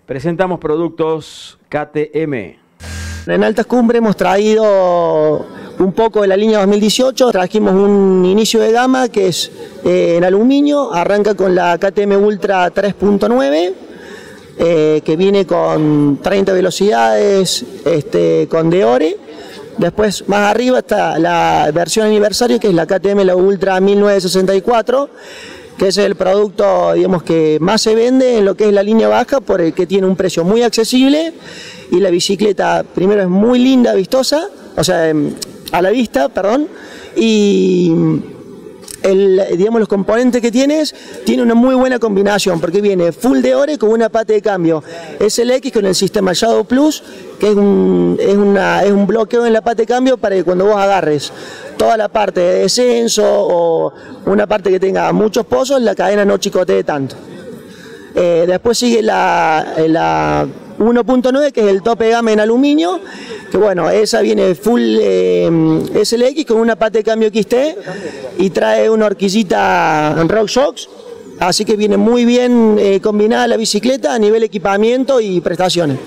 presentamos productos KTM. En Altas Cumbres hemos traído un poco de la línea 2018, trajimos un inicio de gama que es en aluminio, arranca con la KTM Ultra 3.9, que viene con 30 velocidades, con Deore. Después más arriba está la versión aniversario, que es la KTM la Ultra 1964, que es el producto, digamos, que más se vende en lo que es la línea baja, por el que tiene un precio muy accesible, y la bicicleta primero es muy linda, vistosa, o sea, a la vista, perdón, y digamos, los componentes que tiene una muy buena combinación, porque viene full Deore con una pata de cambio SLX con el sistema Shadow Plus, que es un bloqueo en la pata de cambio para que cuando vos agarres toda la parte de descenso o una parte que tenga muchos pozos, la cadena no chicotee tanto. Después sigue la 1.9, que es el tope de gama en aluminio, que bueno, esa viene full SLX con una pata de cambio XT y trae una horquillita en RockShox, así que viene muy bien combinada la bicicleta a nivel equipamiento y prestaciones.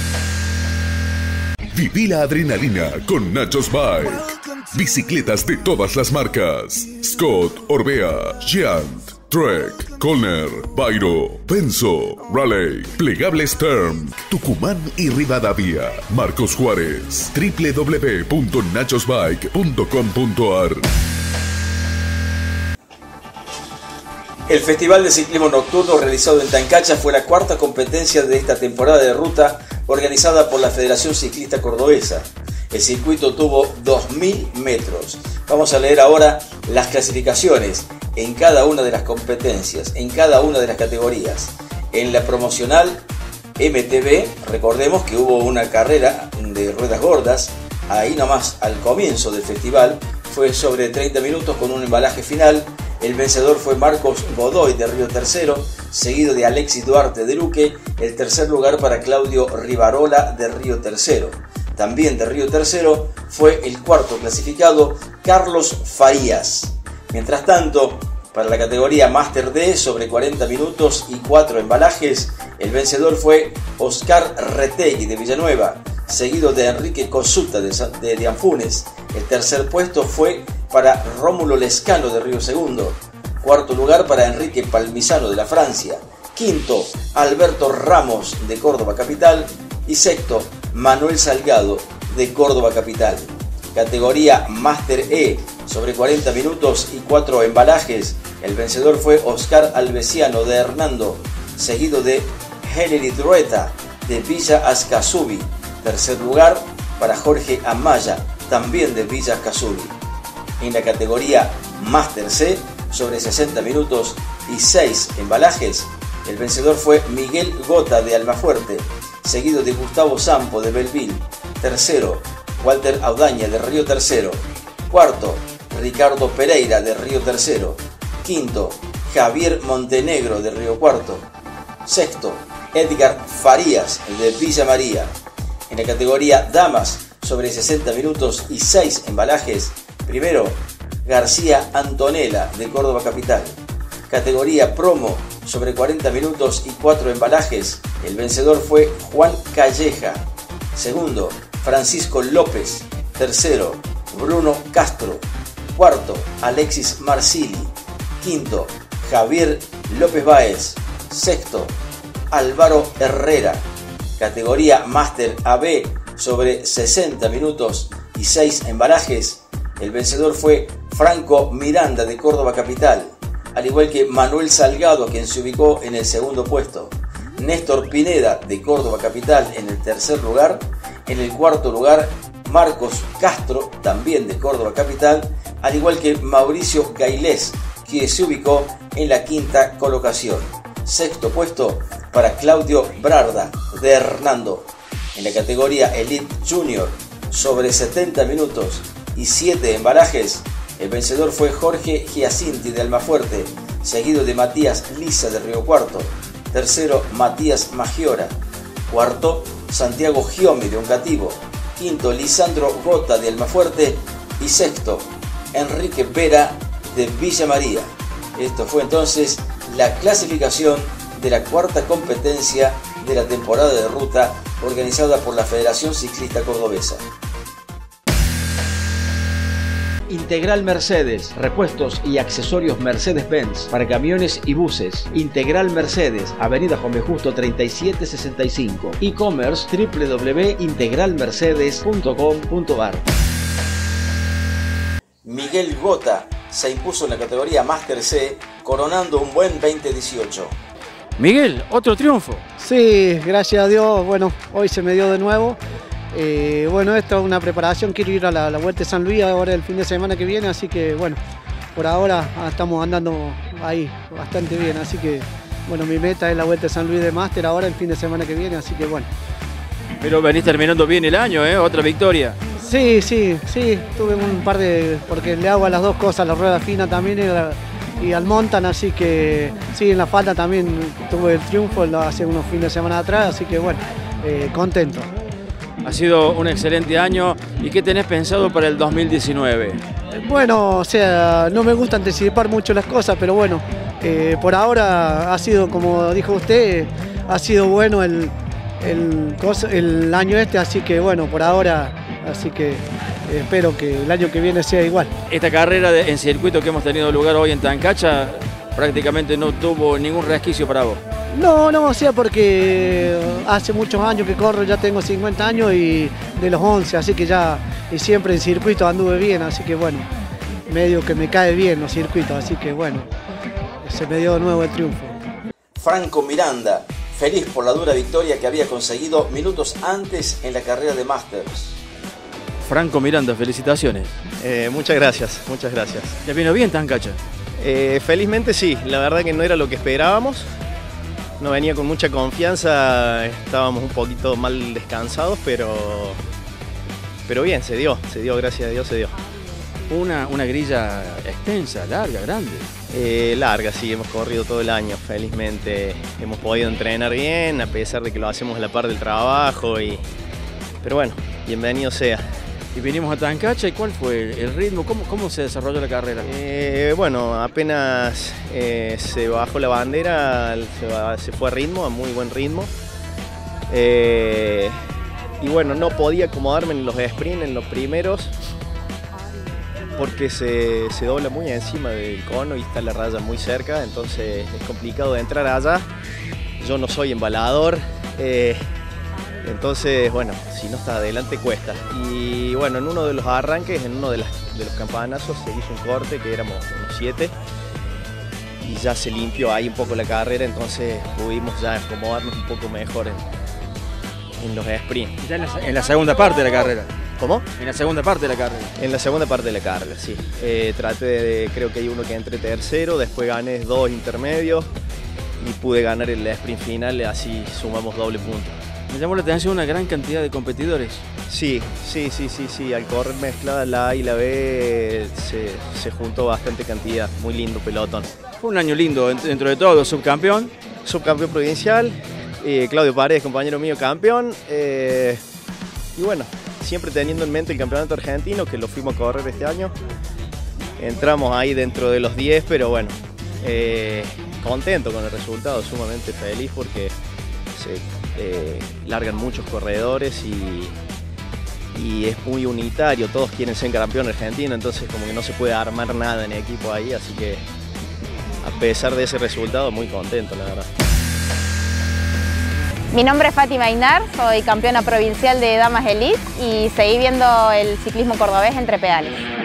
Viví la adrenalina con Nachos Bike. Bicicletas de todas las marcas: Scott, Orbea, Giant, Trek, Colner, Bairo, Penso, Raleigh, Plegables Term, Tucumán y Rivadavia. Marcos Juárez, www.nachosbike.com.ar. El Festival de Ciclismo Nocturno realizado en Tancacha fue la cuarta competencia de esta temporada de ruta organizada por la Federación Ciclista Cordobesa. El circuito tuvo 2.000 metros. Vamos a leer ahora las clasificaciones en cada una de las competencias, en cada una de las categorías. En la promocional MTB, recordemos que hubo una carrera de ruedas gordas, ahí nomás al comienzo del festival, fue sobre 30 minutos con un embalaje final. El vencedor fue Marcos Godoy de Río Tercero, seguido de Alexis Duarte de Luque. El tercer lugar para Claudio Rivarola de Río Tercero. También de Río Tercero fue el cuarto clasificado, Carlos Farías. Mientras tanto, para la categoría Master D sobre 40 minutos y 4 embalajes, el vencedor fue Oscar Retegui de Villanueva, seguido de Enrique Cosuta de Anfunes. El tercer puesto fue para Rómulo Lescano de Río Segundo. Cuarto lugar para Enrique Palmisano de la Francia. Quinto, Alberto Ramos de Córdoba Capital. Y sexto, Manuel Salgado de Córdoba Capital. Categoría Master E sobre 40 minutos y 4 embalajes. El vencedor fue Oscar Albesiano de Hernando, seguido de Henry Drueta de Villa Ascasubi. Tercer lugar para Jorge Amaya, también de Villa Ascasubi. En la categoría Master C sobre 60 minutos y 6 embalajes, el vencedor fue Miguel Gota de Almafuerte, seguido de Gustavo Sampo de Belleville. Tercero, Walter Audaña de Río Tercero. Cuarto, Ricardo Pereira de Río Tercero. Quinto, Javier Montenegro de Río Cuarto. Sexto, Edgar Farías de Villa María. En la categoría Damas sobre 60 minutos y 6 embalajes, primero, García Antonella de Córdoba Capital. Categoría Promo sobre 40 minutos y 4 embalajes, el vencedor fue Juan Calleja. Segundo, Francisco López. Tercero, Bruno Castro. Cuarto, Alexis Marsili. Quinto, Javier López Báez. Sexto, Álvaro Herrera. Categoría Master AB sobre 60 minutos y 6 embalajes, el vencedor fue Franco Miranda de Córdoba Capital, al igual que Manuel Salgado, quien se ubicó en el segundo puesto. Néstor Pineda de Córdoba Capital en el tercer lugar. En el cuarto lugar, Marcos Castro, también de Córdoba Capital, al igual que Mauricio Gailés, quien se ubicó en la quinta colocación. Sexto puesto para Claudio Brarda de Hernando. En la categoría Elite Junior sobre 70 minutos y 7 embalajes, el vencedor fue Jorge Giacinti de Almafuerte, seguido de Matías Lisa de Río Cuarto. Tercero, Matías Magiora. Cuarto, Santiago Giomi de Oncativo. Quinto, Lisandro Gota de Almafuerte. Y sexto, Enrique Vera de Villa María. Esto fue entonces la clasificación de la cuarta competencia de la temporada de ruta organizada por la Federación Ciclista Cordobesa. Integral Mercedes, repuestos y accesorios Mercedes-Benz para camiones y buses. Integral Mercedes, Avenida Juan B. Justo 3765. E-commerce www.integralmercedes.com.ar. Miguel Gota se impuso en la categoría Master C, coronando un buen 2018. Miguel, otro triunfo. Sí, gracias a Dios, bueno, hoy se me dio de nuevo. Bueno, esto es una preparación, quiero ir a la Vuelta de San Luis ahora el fin de semana que viene, así que bueno, por ahora estamos andando ahí bastante bien, así que bueno, mi meta es la Vuelta de San Luis de Máster ahora el fin de semana que viene, así que bueno. Pero venís terminando bien el año, otra victoria. Sí, tuve un par de, porque le hago a las dos cosas, la rueda fina también y al montan, así que sí, en la falda también tuve el triunfo hace unos fines de semana atrás, así que bueno, contento. Ha sido un excelente año. ¿Y qué tenés pensado para el 2019? Bueno, o sea, no me gusta anticipar mucho las cosas, pero bueno, por ahora ha sido, como dijo usted, ha sido bueno el año este, así que bueno, por ahora, así que espero que el año que viene sea igual. Esta carrera en circuito que hemos tenido lugar hoy en Tancacha prácticamente no tuvo ningún resquicio para vos. No, o sea, porque hace muchos años que corro, ya tengo 50 años y de los 11, así que ya y siempre en circuito anduve bien, así que bueno, medio que me cae bien los circuitos, así que bueno, se me dio de nuevo el triunfo. Franco Miranda, feliz por la dura victoria que había conseguido minutos antes en la carrera de Masters. Franco Miranda, felicitaciones. Muchas gracias. ¿Te vino bien Tancacha? Felizmente sí, la verdad que no era lo que esperábamos. No venía con mucha confianza, estábamos un poquito mal descansados, pero bien, se dio, gracias a Dios se dio. Una grilla extensa, larga, grande. Larga, sí, hemos corrido todo el año, felizmente hemos podido entrenar bien, a pesar de que lo hacemos a la par del trabajo, pero bueno, bienvenido sea. Y vinimos a Tancacha, ¿y cuál fue el ritmo? ¿Cómo se desarrolló la carrera? Bueno, apenas se bajó la bandera, se fue a ritmo, a muy buen ritmo. Y bueno, no podía acomodarme en los sprints, en los primeros, porque se dobla muy encima del cono y está la raya muy cerca, entonces es complicado de entrar allá. Yo no soy embalador. Entonces, bueno, si no está adelante cuesta. Y bueno, en uno de los arranques, en uno de los campanazos se hizo un corte, que éramos unos 7, y ya se limpió ahí un poco la carrera, entonces pudimos ya acomodarnos un poco mejor en los sprints. Ya en la segunda parte de la carrera. ¿Cómo? En la segunda parte de la carrera. En la segunda parte de la carrera, sí. Creo que hay uno que entré tercero, después gané 2 intermedios y pude ganar el sprint final, así sumamos doble punto. Me llamó la atención una gran cantidad de competidores. Sí, al correr mezclada la A y la B se juntó bastante cantidad, muy lindo pelotón. Fue un año lindo dentro de todo, subcampeón. Subcampeón provincial, Claudio Paredes, compañero mío, campeón. Y bueno, siempre teniendo en mente el campeonato argentino, que lo fuimos a correr este año. Entramos ahí dentro de los 10, pero bueno, contento con el resultado, sumamente feliz porque largan muchos corredores y es muy unitario, todos quieren ser campeón argentino, entonces como que no se puede armar nada en equipo ahí, así que a pesar de ese resultado muy contento, la verdad. Mi nombre es Fátima Inar, soy campeona provincial de Damas Elite y seguí viendo el ciclismo cordobés entre pedales.